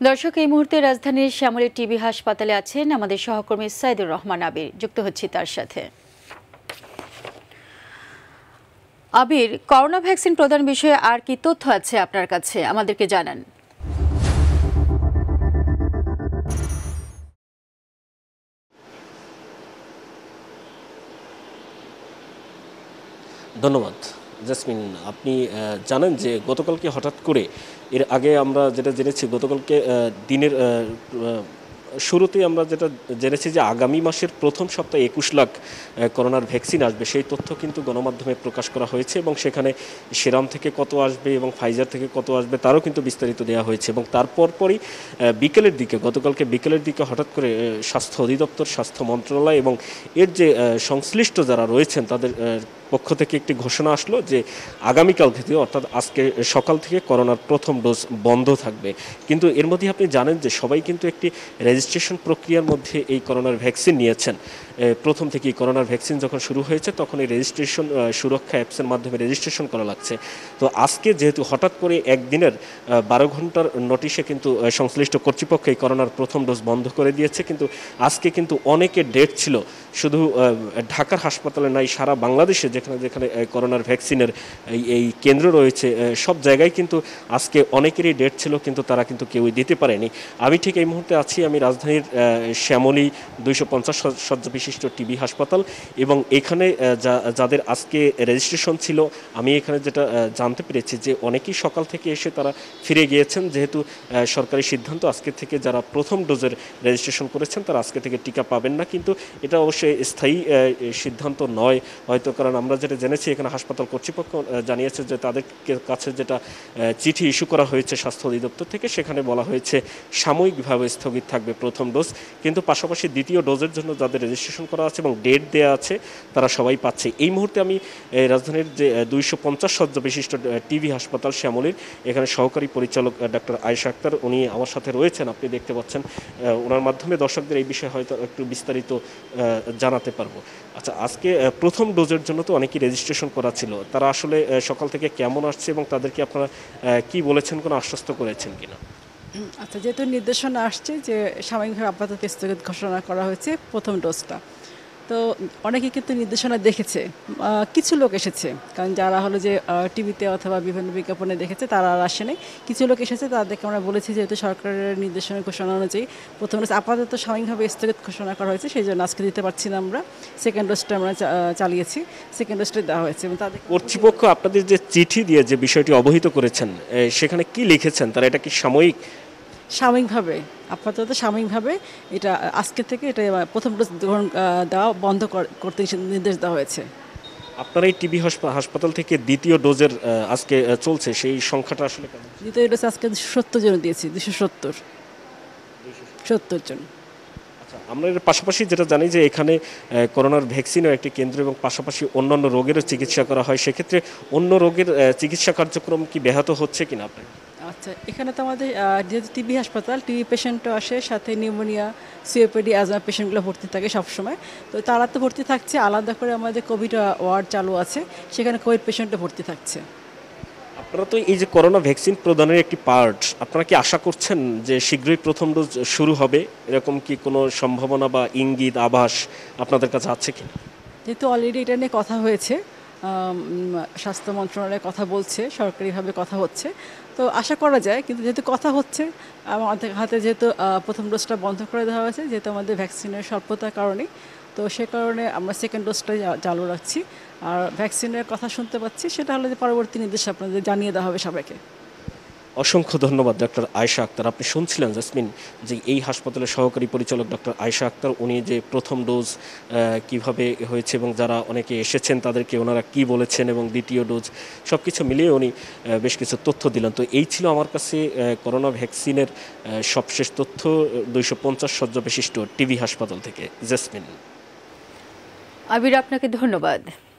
দর্শক, এই মুহূর্তে রাজধানীর শ্যামলী টিবি হাসপাতালে আছেন আমাদের সহকর্মী সাইদুর রহমান আবির। যুক্ত হচ্ছি তার সাথে। আবির, করোনা ভ্যাকসিন প্রদান বিষয়ে আর কি তথ্য আছে আপনার কাছে, আমাদেরকে জানান। ধন্যবাদ জেসমিন। আপনি জানেন যে গতকালকে হঠাৎ করে, এর আগে আমরা যেটা জেনেছি গতকালকে দিনের শুরুতেই আমরা যেটা জেনেছি যে আগামী মাসের প্রথম সপ্তাহে ২১ লাখ করোনার ভ্যাকসিন আসবে, সেই তথ্য কিন্তু গণমাধ্যমে প্রকাশ করা হয়েছে এবং সেখানে সেরাম থেকে কত আসবে এবং ফাইজার থেকে কত আসবে তারও কিন্তু বিস্তারিত দেওয়া হয়েছে। এবং তারপরই বিকেলের দিকে, গতকালকে বিকেলের দিকে হঠাৎ করে স্বাস্থ্য অধিদপ্তর, স্বাস্থ্য মন্ত্রণালয় এবং এর যে সংশ্লিষ্ট যারা রয়েছেন তাদের পক্ষ থেকে একটি ঘোষণা আসলো যে আগামীকাল থেকে, অর্থাৎ আজকে সকাল থেকে করোনার প্রথম ডোজ বন্ধ থাকবে। কিন্তু এর মধ্যে আপনি জানেন যে সবাই কিন্তু একটি রেজিস্ট্রেশন প্রক্রিয়ার মধ্যে এই করোনার ভ্যাকসিন নিয়েছেন। প্রথম থেকেই করোনার ভ্যাকসিন যখন শুরু হয়েছে তখন এই রেজিস্ট্রেশন সুরক্ষা অ্যাপসের মাধ্যমে রেজিস্ট্রেশন করা লাগছে। তো আজকে যেহেতু হঠাৎ করে একদিনের 12 ঘন্টার নোটিশে কিন্তু সংশ্লিষ্ট কর্তৃপক্ষ এই করোনার প্রথম ডোজ বন্ধ করে দিয়েছে। কিন্তু আজকে কিন্তু অনেকের ডেট ছিল, শুধু ঢাকার হাসপাতালে নাই, সারা বাংলাদেশে যেখানে যেখানে করোনার ভ্যাকসিনের এই কেন্দ্র রয়েছে সব জায়গায় কিন্তু আজকে অনেকেরই ডেট ছিল, কিন্তু তারা কিন্তু কেউই দিতে পারেনি। আমি ঠিক এই মুহূর্তে আছি আমি রাজধানীর শ্যামলী 250 শয্যা বিশিষ্ট টিবি হাসপাতাল, এবং এখানে যাদের আজকে রেজিস্ট্রেশন ছিল, আমি এখানে যেটা জানতে পেরেছি যে অনেকেই সকাল থেকে এসে তারা ফিরে গিয়েছেন, যেহেতু সরকারি সিদ্ধান্ত আজকে থেকে যারা প্রথম ডোজের রেজিস্ট্রেশন করেছেন তারা আজকে থেকে টিকা পাবেন না। কিন্তু এটা অবশ্যই স্থায়ী সিদ্ধান্ত নয় হয়তো, কারণ আমরা যেটা জেনেছি এখানে হাসপাতাল কর্তৃপক্ষ জানিয়েছে যে তাদের কাছে যেটা চিঠি ইস্যু করা হয়েছে স্বাস্থ্য অধিদপ্তর থেকে, সেখানে বলা হয়েছে সাময়িকভাবে স্থগিত থাকবে প্রথম ডোজ, কিন্তু পাশাপাশি দ্বিতীয় ডোজের জন্য যাদের রেজিস্ট্রেশন করা আছে এবং ডেট দেওয়া আছে তারা সবাই পাচ্ছে। এই মুহূর্তে আমি রাজধানীর যে 250 শয্যা বিশিষ্ট টিবি হাসপাতাল শ্যামলীর এখানে সহকারী পরিচালক ডাক্তার আয়েশা আক্তার, উনি আমার সাথে রয়েছেন, আপনি দেখতে পাচ্ছেন। ওনার মাধ্যমে দর্শকদের এই বিষয়ে হয়তো একটু বিস্তারিত জানাতে পারবো। আচ্ছা, আজকে প্রথম ডোজের জন্য তো অনেকেই রেজিস্ট্রেশন করা ছিল, তারা আসলে সকাল থেকে কেমন আসছে এবং তাদেরকে আপনারা কি বলেছেন, কোনো আশ্বস্ত করেছেন কিনা? আচ্ছা, যেহেতু নির্দেশনা আসছে যে সাময়িকভাবে আপাতত স্থগিত ঘোষণা করা হয়েছে প্রথম ডোজটা, তো অনেকে কিন্তু নির্দেশনা দেখেছে, কিছু লোক এসেছে, কারণ যারা হলো যে টিভিতে অথবা বিভিন্ন বিজ্ঞাপনে দেখেছে তারা আর আসেনি, কিছু লোক এসেছে, তাদেরকে আমরা বলেছি যেহেতু সরকারের নির্দেশনা ঘোষণা অনুযায়ী প্রথম ডোজ আপাতত সাময়িকভাবে স্থগিত ঘোষণা করা হয়েছে, সেই জন্য আজকে দিতে পারছি না আমরা। সেকেন্ড ডোজটা আমরা চালিয়েছি, সেকেন্ড ডোজটা দেওয়া হয়েছে। এবং তাদের কর্তৃপক্ষ আপনাদের যে চিঠি দিয়ে যে বিষয়টি অবহিত করেছেন, সেখানে কি লিখেছেন তারা? এটা কি সাময়িকভাবে, আপাতত সাময়িকভাবে এটা আজকে থেকে এটা প্রথম ডোজ দেওয়া বন্ধ করতে নির্দেশ দেওয়া হয়েছে। আপনার এই টিবি হাসপাতাল থেকে দ্বিতীয় ডোজের আজকে চলছে, সেই সংখ্যাটা আসলে কেমন? দ্বিতীয় ডোজ আজকে 270 জন দিয়েছি, 270 জন। আচ্ছা, আমরা এর পাশাপাশি যেটা জানি যে এখানে করোনার ভ্যাকসিনও একটি কেন্দ্র এবং পাশাপাশি অন্যান্য রোগেরও চিকিৎসা করা হয়, সেক্ষেত্রে অন্য রোগের চিকিৎসা কার্যক্রম কি ব্যাহত হচ্ছে কিনা আপনার? আচ্ছা, এখানে তো আমাদের যেহেতু টিবি হাসপাতাল, টিবি পেশেন্টও আসে, সাথে নিউমোনিয়া, সিওপিডি, অ্যাজমা পেশেন্টগুলো ভর্তি থাকে সবসময়, তো তারা তো ভর্তি থাকছে। আলাদা করে আমাদের কোভিড ওয়ার্ড চালু আছে, সেখানে কোভিড পেশেন্টও ভর্তি থাকছে। আপনারা তো এই যে করোনা ভ্যাকসিন প্রদানের একটি পার্ট, আপনারা কি আশা করছেন যে শীঘ্রই প্রথম ডোজ শুরু হবে? এরকম কি কোনো সম্ভাবনা বা ইঙ্গিত, আভাস আপনাদের কাছে আছে কি? যেহেতু অলরেডি এটা নিয়ে কথা হয়েছে, স্বাস্থ্য মন্ত্রণালয় কথা বলছে, সরকারিভাবে কথা হচ্ছে, তো আশা করা যায়। কিন্তু যেহেতু কথা হচ্ছে, আমাদের হাতে যেহেতু প্রথম ডোজটা বন্ধ করে দেওয়া হয়েছে, যেহেতু আমাদের ভ্যাকসিনের স্বল্পতার কারণে, তো সে কারণে আমরা সেকেন্ড ডোজটাই চালু রাখছি। আর ভ্যাকসিনের কথা শুনতে পাচ্ছি, সেটা হলো যে পরবর্তী নির্দেশ আপনাদের জানিয়ে দেওয়া হবে সবাইকে। অসংখ্য ধন্যবাদ ডক্টর আয়েশা আক্তার। আপনি শুনছিলেন জেসমিন যে এই হাসপাতালের সহকারী পরিচালক ডক্টর আয়েশা আক্তার, উনি যে প্রথম ডোজ কিভাবে হয়েছে এবং যারা অনেকে এসেছেন তাদেরকে ওনারা কি বলেছেন এবং দ্বিতীয় ডোজ সব কিছু মিলিয়ে উনি বেশ কিছু তথ্য দিলেন। তো এই ছিল আমার কাছে করোনা ভ্যাকসিনের সবশেষ তথ্য 250 শয্যা বিশিষ্ট টিবি হাসপাতাল থেকে। জেসমিন। আবির, আপনাকে ধন্যবাদ।